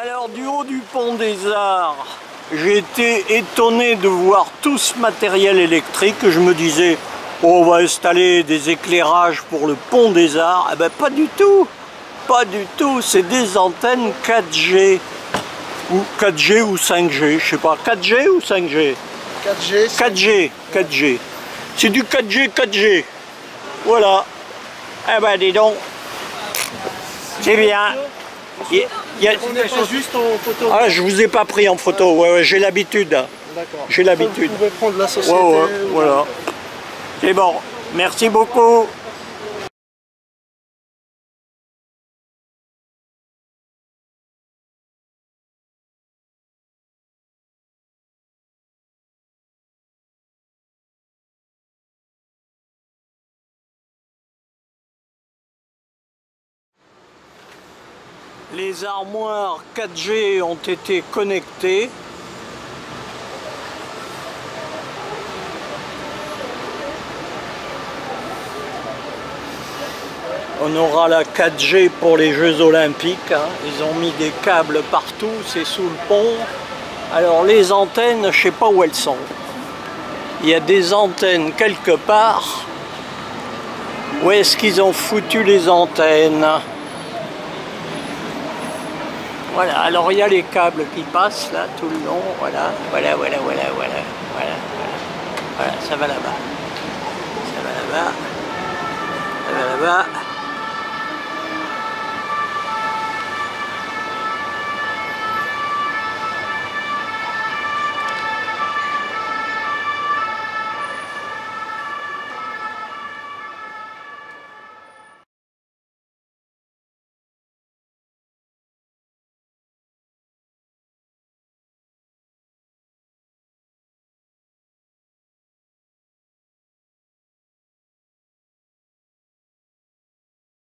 Alors du haut du pont des Arts, j'ai été étonné de voir tout ce matériel électrique. Je me disais, oh, on va installer des éclairages pour le pont des Arts. Eh ben pas du tout, pas du tout. C'est des antennes 4G ou 4G ou 5G, je sais pas. 4G ou 5G? 4G. 4G, 4G. C'est du 4G, 4G. Voilà. Eh ben dis donc, c'est bien. On est pas juste en photo. Ah, je vous ai pas pris en photo, ouais, j'ai l'habitude. D'accord. J'ai l'habitude. Vous pouvez prendre la société. Ouais, voilà. C'est bon, merci beaucoup. Les armoires 4G ont été connectées. On aura la 4G pour les Jeux Olympiques. Hein. Ils ont mis des câbles partout, c'est sous le pont. Alors les antennes, je ne sais pas où elles sont. Il y a des antennes quelque part. Où est-ce qu'ils ont foutu les antennes? Voilà, alors il y a les câbles qui passent là tout le long, voilà, voilà, ça va là-bas. Ça va là-bas. Ça va là-bas.